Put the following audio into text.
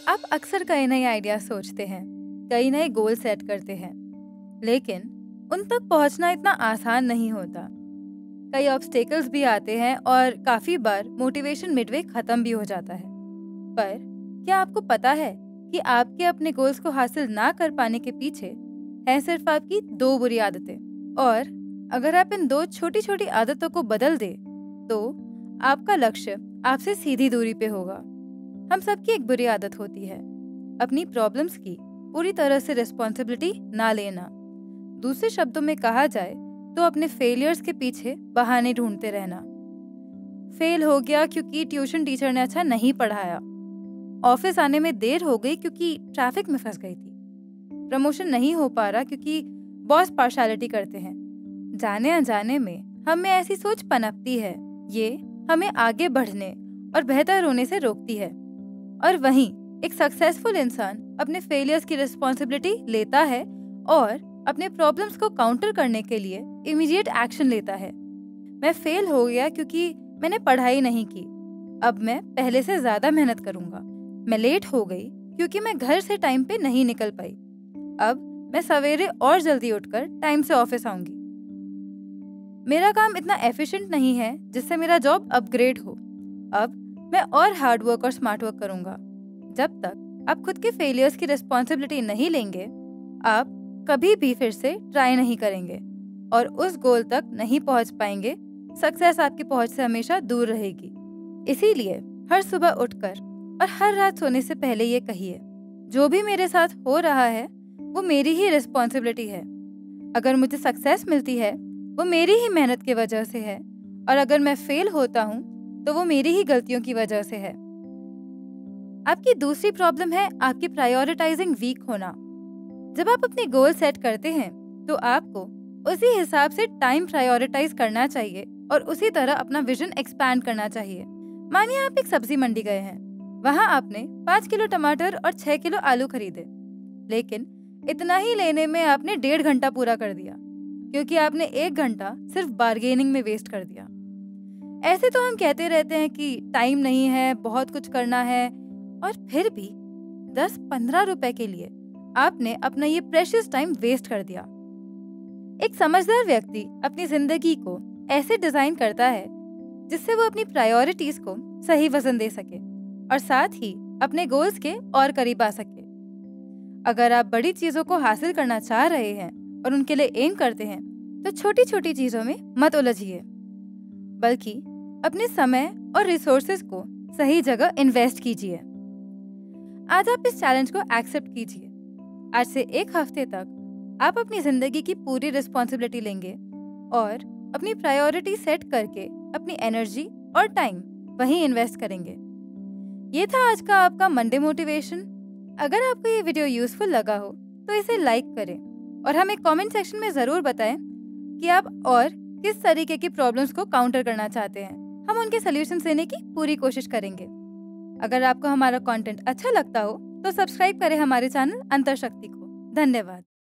आप अक्सर कई नए आइडिया सोचते हैं, कई नए गोल सेट करते हैं, लेकिन उन तक पहुंचना इतना आसान नहीं होता। कई ऑब्स्टेकल्स भी आते हैं और काफी बार मोटिवेशन मिडवे खत्म भी हो जाता है। पर क्या आपको पता है कि आपके अपने गोल्स को हासिल ना कर पाने के पीछे है सिर्फ आपकी दो बुरी आदतें, और अगर आप इन दो छोटी छोटी आदतों को बदल दे तो आपका लक्ष्य आपसे सीधी दूरी पे होगा। हम सबकी एक बुरी आदत होती है अपनी प्रॉब्लम्स की पूरी तरह से रिस्पॉन्सिबिलिटी ना लेना। दूसरे शब्दों में कहा जाए तो अपने फेलियर्स के पीछे बहाने ढूंढते रहना। फेल हो गया क्योंकि ट्यूशन टीचर ने अच्छा नहीं पढ़ाया, ऑफिस आने में देर हो गई क्योंकि ट्रैफिक में फंस गई थी, प्रमोशन नहीं हो पा रहा क्योंकि बॉस पार्शलिटी करते हैं। जाने अनजाने में हम में ऐसी सोच पनपती है, ये हमें आगे बढ़ने और बेहतर होने से रोकती है। और वहीं एक सक्सेसफुल इंसान अपने फेलियर्स की रिस्पॉन्सिबिलिटी लेता है और अपने प्रॉब्लम्स को काउंटर करने के लिए इमीडिएट एक्शन लेता है। मैं फेल हो गया क्योंकि मैंने पढ़ाई नहीं की, अब मैं पहले से ज्यादा मेहनत करूंगा। मैं लेट हो गई क्योंकि मैं घर से टाइम पे नहीं निकल पाई, अब मैं सवेरे और जल्दी उठकर टाइम से ऑफिस आऊंगी। मेरा काम इतना एफिशिएंट नहीं है जिससे मेरा जॉब अपग्रेड हो, अब मैं और हार्ड वर्क और स्मार्ट वर्क करूंगा। जब तक आप खुद के फेलियर्स की रिस्पॉन्सिबिलिटी नहीं लेंगे, आप कभी भी फिर से ट्राई नहीं करेंगे और उस गोल तक नहीं पहुंच पाएंगे। सक्सेस आपकी पहुंच से हमेशा दूर रहेगी। इसीलिए हर सुबह उठकर और हर रात सोने से पहले ये कहिए, जो भी मेरे साथ हो रहा है वो मेरी ही रिस्पॉन्सिबिलिटी है। अगर मुझे सक्सेस मिलती है वो मेरी ही मेहनत की वजह से है, और अगर मैं फेल होता हूँ तो वो मेरी ही गलतियों की वजह से है। आपकी दूसरी प्रॉब्लम है आपकी प्रायोरिटाइजिंग वीक होना। जब आप अपने गोल सेट करते हैं तो आपको उसी हिसाब से टाइम प्रायोरिटाइज करना चाहिए और उसी तरह अपना विजन एक्सपैंड करना चाहिए। मानिए आप एक सब्जी मंडी गए हैं, वहाँ आपने 5 किलो टमाटर और 6 किलो आलू खरीदे, लेकिन इतना ही लेने में आपने 1.5 घंटा पूरा कर दिया क्योंकि आपने 1 घंटा सिर्फ बार्गेनिंग में वेस्ट कर दिया। ऐसे तो हम कहते रहते हैं कि टाइम नहीं है, बहुत कुछ करना है, और फिर भी 10-15 रुपए के लिए आपने अपना ये प्रेशियस टाइम वेस्ट कर दिया। एक समझदार व्यक्ति अपनी जिंदगी को ऐसे डिजाइन करता है जिससे वो अपनी प्रायोरिटीज को सही वजन दे सके और साथ ही अपने गोल्स के और करीब आ सके। अगर आप बड़ी चीजों को हासिल करना चाह रहे हैं और उनके लिए एम करते हैं तो छोटी छोटी चीजों में मत उलझिए, बल्कि अपने समय और रिसोर्सेज को सही जगह इन्वेस्ट कीजिए। आज आप इस चैलेंज को एक्सेप्ट कीजिए। आज से 1 हफ्ते तक आप अपनी जिंदगी की पूरी रिस्पॉन्सिबिलिटी लेंगे और अपनी प्रायोरिटी सेट करके अपनी एनर्जी और टाइम वहीं इन्वेस्ट करेंगे। ये था आज का आपका मंडे मोटिवेशन। अगर आपको ये वीडियो यूजफुल लगा हो तो इसे लाइक करें और हमें कमेंट सेक्शन में जरूर बताएं कि आप और किस तरीके की प्रॉब्लम्स को काउंटर करना चाहते हैं। हम उनके सॉल्यूशंस देने की पूरी कोशिश करेंगे। अगर आपको हमारा कंटेंट अच्छा लगता हो तो सब्सक्राइब करें हमारे चैनल अंतरशक्ति को। धन्यवाद।